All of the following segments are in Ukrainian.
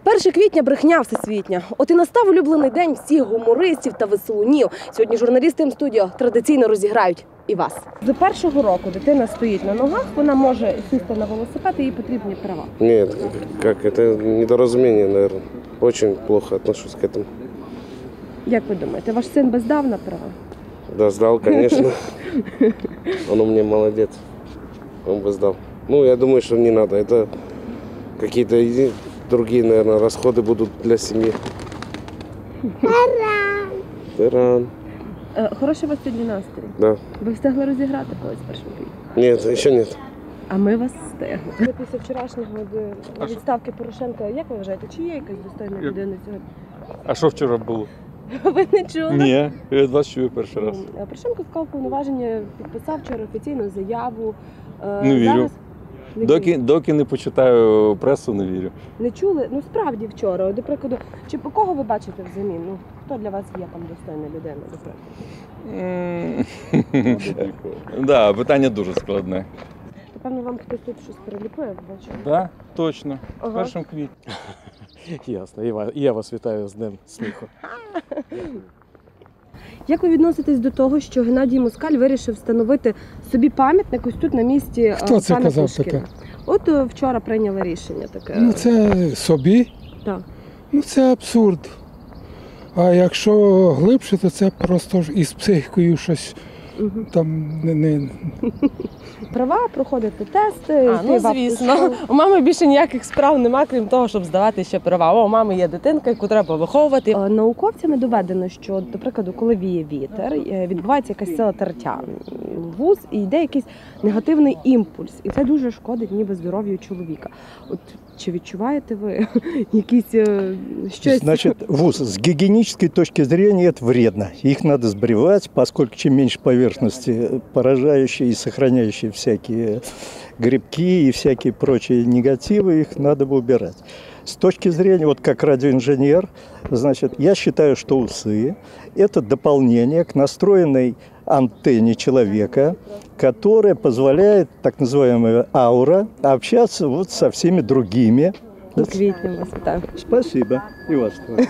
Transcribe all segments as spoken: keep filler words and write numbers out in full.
перше квітня – брехня всесвітня. От і настав улюблений день всіх гумористів та веселунів. Сьогодні журналісти М-студіо традиційно розіграють і вас. З першого року дитина стоїть на ногах, вона може сісти на велосипед, і їй потрібні права. Ні, як, це недорозуміння, мабуть. Дуже плохо отношусь к этому. Як ви думаєте, ваш син би здав на права? Да, сдал, конечно. Он у меня молодец. Он бы сдал. Ну, я думаю, что не надо. Это какие-то другие, наверное, расходы будут для семьи. Таран! Таран. Хороший у вас сьогодні настрій? Да. Ви встигли розіграти когось першого квітня? Нет, еще нет. А ми вас встигли. Після вчорашнього відставки Порошенка, як ви вважаєте, чи є якась достойна людина сьогодні? А що вчора було? Ви не чули? Ні, я вас чую перший раз. Порошенко склав повноваження, підписав вчора офіційну заяву. Не вірю. Зараз... Не Доки, вірю. доки не почитаю пресу, не вірю. Не чули? Ну справді вчора, до прикладу, чи по кого ви бачите взамін? Ну, хто для вас є там достойна людина, до прикладу? Да, питання дуже складне. Напевно, вам хтось тут щось переліпив, бачу. Так, точно. Ага. Першим квітня. Ясно. І ва- і я вас вітаю з Днем сміху. Як ви відноситесь до того, що Геннадій Москаль вирішив встановити собі пам'ятник ось тут на місці Хто це пана казав Пушкіна? таке? От е, вчора прийняли рішення таке. Ну це собі, Так. ну це абсурд. А якщо глибше, то це просто ж із психікою щось Угу. там не, не... Права, проходити тести. А, йти ну в звісно. автошколу. У мами більше ніяких справ немає, крім того, щоб здавати ще права. О, у мами є дитинка, яку треба виховувати. Е, Науковцями доведено, що, до прикладу, коли віє вітер, е, відбувається якась сила тертя в вуз і йде якийсь негативний імпульс. І це дуже шкодить ніби здоров'ю чоловіка. От чи відчуваєте ви якісь е, щось? Значит, вуз, с гигиенической точки зрения это вредно. Их надо сбривать, поскольку чем меньше поверхности, поражающие и сохраняющие всякие грибки и всякие прочие негативы, их надо бы убирать. С точки зрения, вот как радиоинженер, значит, я считаю, что усы – это дополнение к настроенной антенне человека, которая позволяет, так называемая аура, общаться вот со всеми другими. Квітнем вас вітаю. Спасибо. И вас тоже.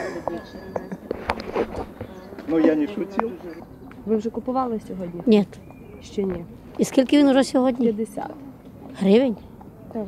Но я не шутил. Ви вже купували сьогодні? Ні. Ще ні. І скільки він уже сьогодні? п'ятдесят. Гривень? Так.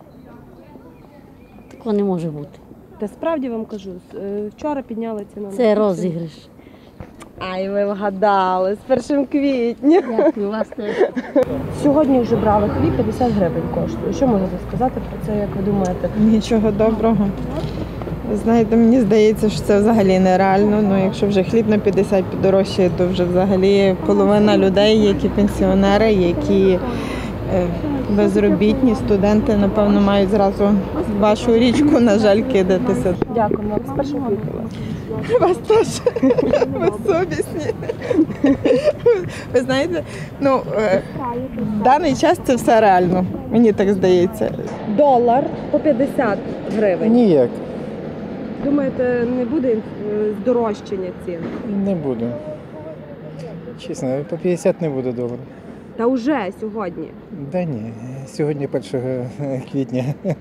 Такого не може бути. Та справді вам кажу, е, вчора підняли ціну. на Це розіграш. Ай, ви вгадали, з першим квітня. Дякую, вас теж. Сьогодні вже брали хліб, п'ятдесят гривень коштує. Що можете сказати про це, як ви думаєте? Нічого доброго. Ви знаєте, мені здається, що це взагалі нереально. Ну, якщо вже хліб на п'ятдесят подорожчає, то вже взагалі половина людей, які пенсіонери, які е, безробітні, студенти, напевно, мають зразу в вашу річку, на жаль, кидатися. Дякую вам, з першим квітня. Вас теж безсовісні. Ви знаєте, ну, е, в даний час це все реально, мені так здається. Долар по п'ятдесят гривень. Ніяк Думаєте, не буде е, здорожчання цін? не буду. Чесно, по п'ятдесят не буде доларів. Та вже сьогодні. Да ні, сьогодні першого квітня.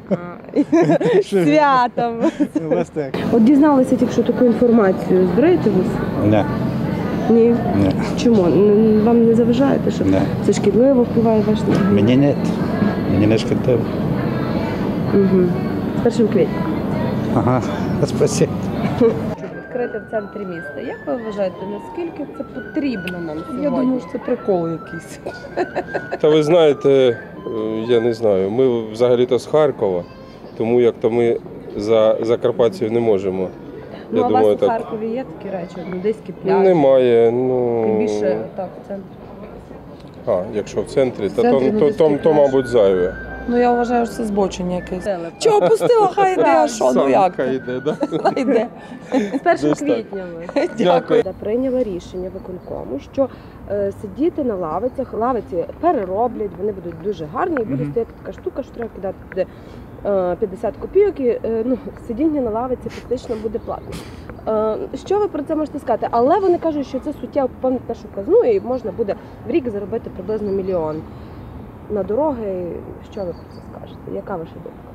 Святом. У вас так. От дізналися тільки що таку інформацію. Збираєте вуз? Да. Ні. Ні. Чому? Н- Вам не заважаєте, що Ні. це шкідливо впливає ваш здоров'я? Мне нет. Мне не шкодливо. Угу. З першим квітня. Ага, спасибо. Відкрити в центрі міста. Як ви вважаєте, наскільки це потрібно нам сьогодні? Я думаю, що це прикол якийсь. Та ви знаєте, е, я не знаю, ми взагалі-то з Харкова, тому як-то ми за Закарпаттю не можемо. Ну, Я а у думаю, вас у так. Харкові є такі речі, одеські Ну, пляжі? немає, ну... Тим більше так, в центрі. А, якщо в центрі, то, центрі то, то, то, нудистський то, пляж. мабуть, зайве. Ну я вважаю, що це збочення якесь. Чого пустила, хай йде, а що, ну як? Самка йде, да? Хай йде. З першим Десь так. квітня ви. Дякую. Прийняли рішення виконкому, що е, сидіти на лавицях, лавиці перероблять, вони будуть дуже гарні, і буде стояти така штука, що треба кидати туди е, п'ятдесят копійок, і е, ну, сидіння на лавиці фактично буде платно. Е, що ви про це можете сказати? Але вони кажуть, що це суттєво поповнить нашу казну, і можна буде в рік заробити приблизно мільйон на дороги. Що ви про це скажете? Яка ваша думка?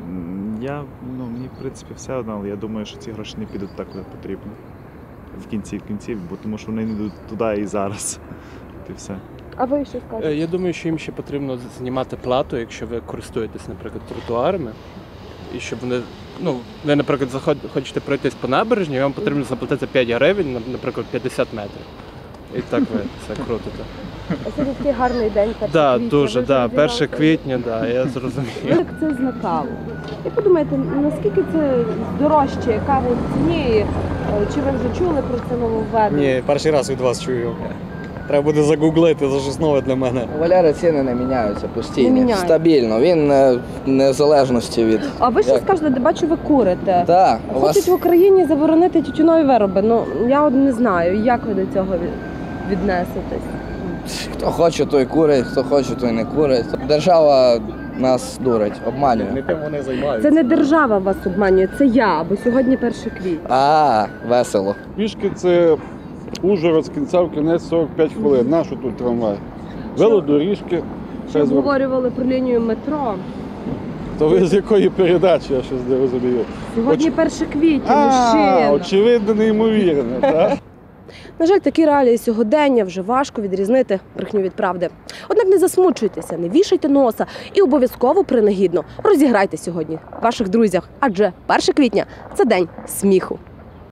М, Я, ну, мені в принципі все одно, але я думаю, що ці гроші не підуть так, куди потрібно. В кінці кінців, бо тому що вони не йдуть туди і зараз. От і все. А ви що скажете? Я думаю, що їм ще потрібно знімати плату, якщо ви користуєтесь, наприклад, тротуарами. І щоб вони, ну, ви, наприклад, заход, хочете пройтись по набережні, вам потрібно заплатити п'ять гривень, наприклад, п'ятдесят метрів. І так ви це крутите. А сьогодні такий гарний день, перше Так, квітня. дуже, ви так. вже перше розібралися? квітня, так, я зрозумів. Як це з Накалу? Як ви думаєте, наскільки це дорожче каву в ціні? Е, Чи ви вже чули про це нововведення? Ні, перший раз від вас чую. Треба буде загуглити, це щось нове для мене. Валяри ціни не міняються постійно, Не міняються. стабільно. Він е, в незалежності від. А ви що Як? скажете, де бачу, ви курите? Так, у Хочуть вас в Україні заборонити тютюнові вироби. Ну, я от не знаю, як ви до цього від- віднесетесь. хто хоче, той курить, хто хоче, той не курить. Держава нас дурить, обманює. Не тим вони займаються. Це не держава вас обманює, це я, бо сьогодні перше квітня. А, весело. Пішки це Ужгород з кінця в кінець сорок п'ять хвилин. Нащо тут трамвай? Велодоріжки. Ще обговорювали про лінію метро. То ви з якої передачі, я щось не розумію. Сьогодні Оч- перше квітня, А, мужчина. очевидно, неймовірно, так? На жаль, такі реалії сьогодення вже важко відрізнити брехню від правди. Однак не засмучуйтеся, не вішайте носа і обов'язково принагідно розіграйте сьогодні ваших друзях, адже перше квітня – це день сміху.